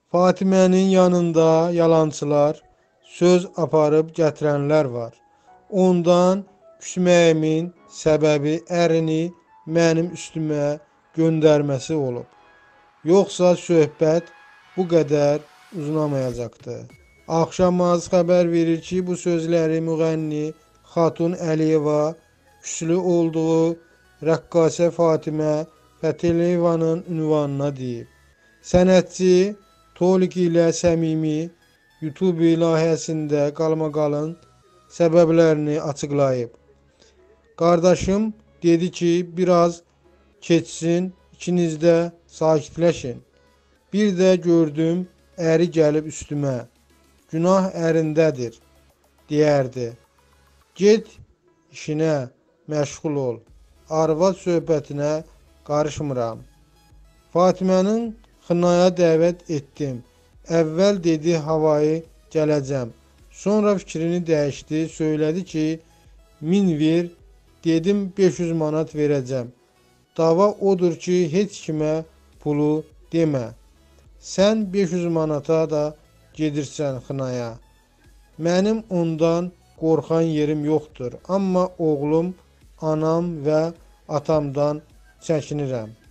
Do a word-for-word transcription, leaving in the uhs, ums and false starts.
Fatimənin yanında yalançılar, söz aparıb gətirənlər var. Ondan küsməyimin səbəbi ərini mənim üstümə göndərməsi olub. Yoxsa söhbət bu qədər uzamayacaqdı. Axşamaz xəbər verir ki, bu sözləri müğənni Xatun Əliyeva küslü olduğu rəqqasə Fatimə Fətəliyevanın ünvanına deyib. Sənətçi Tolik ilə səmimi YouTube layihəsində qalmaqalın səbəblərini açıqlayıb. Qardaşım dedi ki, biraz keçsin, ikiniz də sakitləşin. Bir də gördüm, əri gəlib üstümə. Günah ərindədir, deyərdi. Get işinə, məşğul ol. Arvad söhbətinə qarışmıram. Fatimənin xınaya dəvət etdim. Əvvəl dedi havayı gələcəm. Sonra fikrini dəyişdi, söylədi ki, min ver, dedim beş yüz manat verəcəm. Dava odur ki, heç kimə pulu demə. Sən beş yüz manata da gedirsən xınaya. Mənim ondan qorxan yerim yoxdur. Amma oğlum, anam və atamdan çəkinirəm.